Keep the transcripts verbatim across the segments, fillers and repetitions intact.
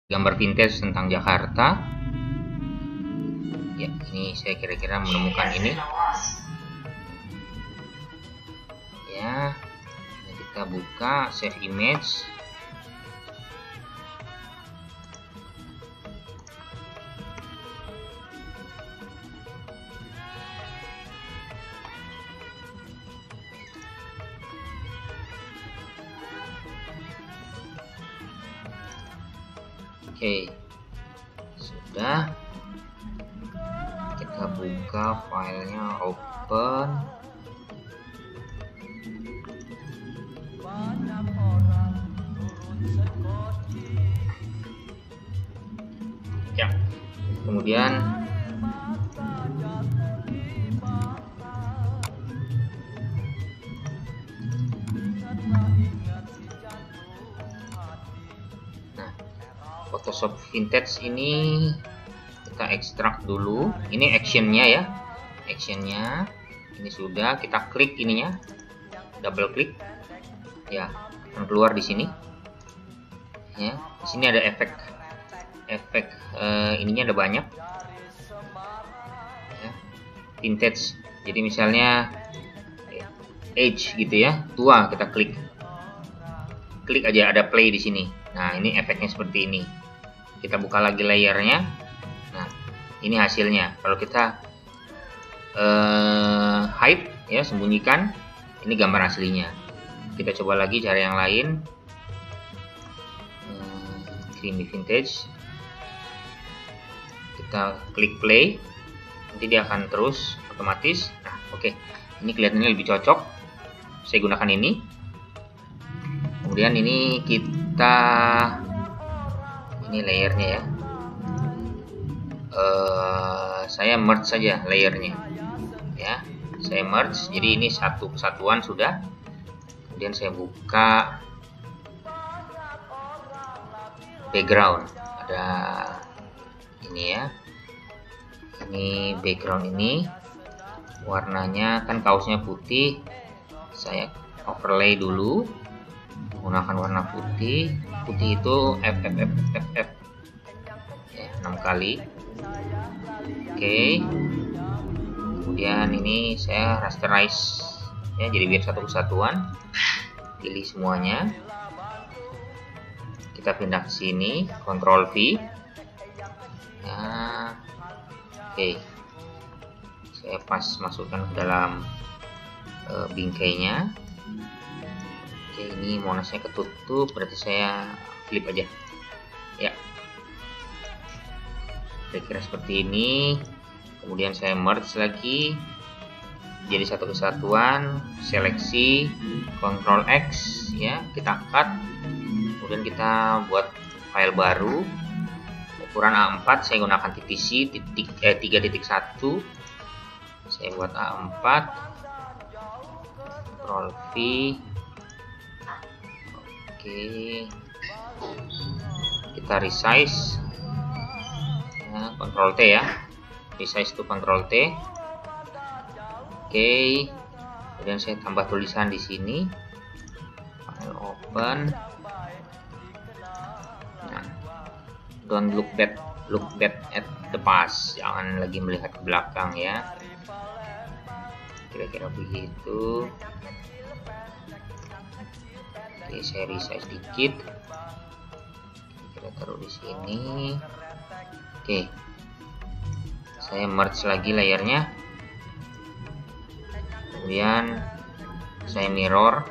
gambar vintage tentang Jakarta. Ya, ini saya kira-kira menemukan ini. Ya, kita buka save image. Oke, sudah. Kita buka filenya, open. Ya, kemudian Photoshop Vintage ini kita ekstrak dulu. Ini actionnya ya, actionnya ini sudah. Kita klik ininya, double klik ya, akan keluar di sini ya. Di sini ada efek efek eh, ininya ada banyak ya, vintage. Jadi misalnya age gitu ya, tua, kita klik klik aja, ada play di sini. Nah, ini efeknya seperti ini. Kita buka lagi layernya. Nah, ini hasilnya. Kalau kita uh, hide ya, sembunyikan, ini gambar aslinya. Kita coba lagi cara yang lain. Uh, creamy vintage. Kita klik play. Nanti dia akan terus otomatis. Nah, oke. Okay. Ini kelihatannya lebih cocok. Saya gunakan ini. Kemudian ini kita ini layernya ya, uh, saya merge saja layernya ya, saya merge, jadi ini satu kesatuan sudah. Kemudian saya buka background, ada ini ya, ini background ini warnanya kan kaosnya putih, saya overlay dulu menggunakan warna putih. Putih itu F F F F F ya, enam kali. Oke, okay. Kemudian ini saya rasterize ya, jadi biar satu kesatuan. Pilih semuanya, kita pindah ke sini, Ctrl V ya. Oke, okay. Saya pas masukkan ke dalam uh, bingkainya. Oke, ini monasnya ketutup, berarti saya flip aja ya, kira-kira seperti ini. Kemudian saya merge lagi jadi satu kesatuan, seleksi, Ctrl X ya, kita cut. Kemudian kita buat file baru, ukuran A empat, saya gunakan T T C titik, eh, tiga titik satu. Saya buat A empat, Ctrl V. Oke, kita resize ya, Ctrl T ya, resize itu Ctrl T. Oke, kemudian saya tambah tulisan di sini, file open. Nah, don't look back look back at the past, jangan lagi melihat ke belakang ya, kira-kira begitu. Oke, saya resize sedikit, kita taruh di sini. Oke, saya merge lagi layernya, kemudian saya mirror,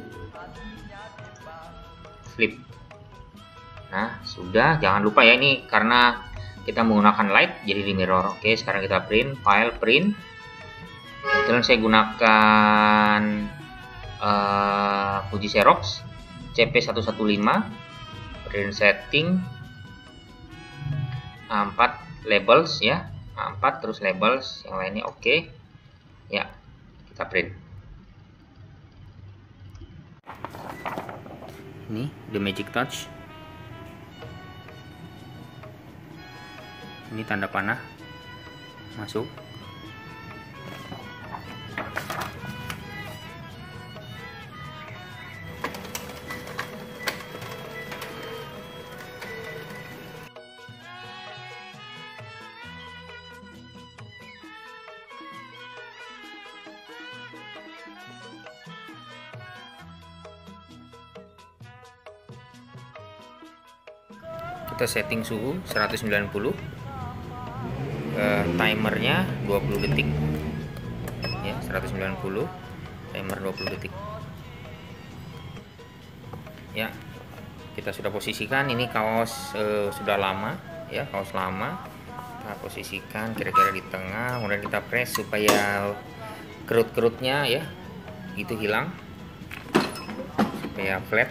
flip. Nah, sudah. Jangan lupa ya, ini karena kita menggunakan light jadi di mirror. Oke, sekarang kita print, file print. Kemudian saya gunakan Uh, Fuji Xerox C P seratus lima belas, print setting A empat, labels ya, A empat terus labels, yang lainnya oke okay. Ya, kita print. Ini the magic touch, ini tanda panah masuk. kita setting suhu seratus sembilan puluh, uh, timernya dua puluh detik ya, seratus sembilan puluh, timer dua puluh detik ya. Kita sudah posisikan ini kaos, uh, sudah lama ya, kaos lama. Kita posisikan kira-kira di tengah, kemudian kita press supaya kerut-kerutnya ya itu hilang, supaya flat.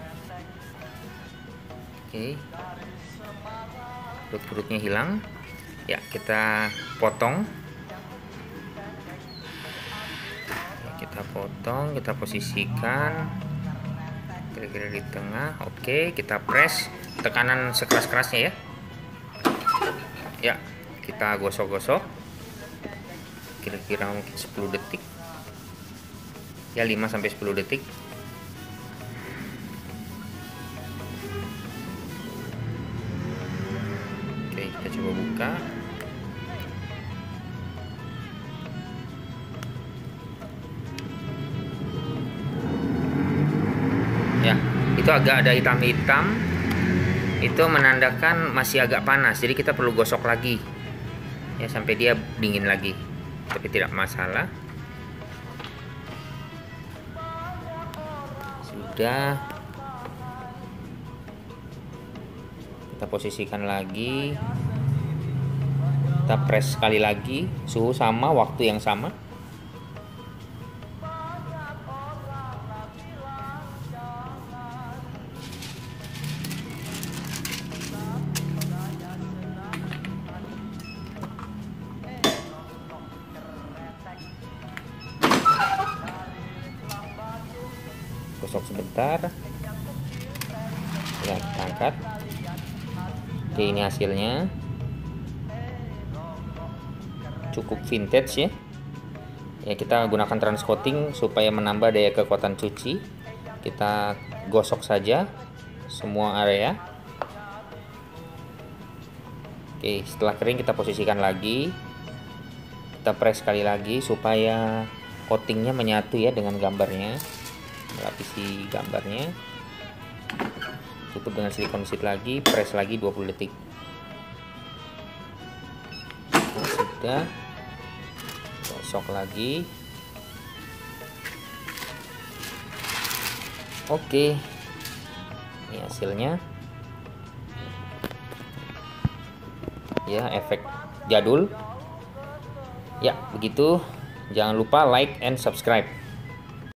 Oke, kerut-kerutnya hilang ya. Kita potong ya, kita potong, kita posisikan kira-kira di tengah. Oke, kita press, tekanan sekeras-kerasnya ya ya. Kita gosok-gosok kira-kira mungkin sepuluh detik ya, lima sampai sepuluh detik. Oke, kita coba buka. Ya, itu agak ada hitam-hitam, itu menandakan masih agak panas, jadi kita perlu gosok lagi ya sampai dia dingin lagi, tapi tidak masalah. Sudah, kita posisikan lagi, kita press sekali lagi, suhu sama, waktu yang sama. Gosok sebentar ya, kita angkat. Oke, ini hasilnya cukup vintage ya ya. Kita gunakan transcoating supaya menambah daya kekuatan cuci. Kita gosok saja semua area. Oke, setelah kering kita posisikan lagi, kita press sekali lagi supaya coatingnya menyatu ya dengan gambarnya, melapisi gambarnya. Tutup dengan silikon sheet lagi, press lagi dua puluh detik. Nah, sudah, gosok lagi. Oke, ini hasilnya ya, efek jadul ya. Begitu, jangan lupa like and subscribe.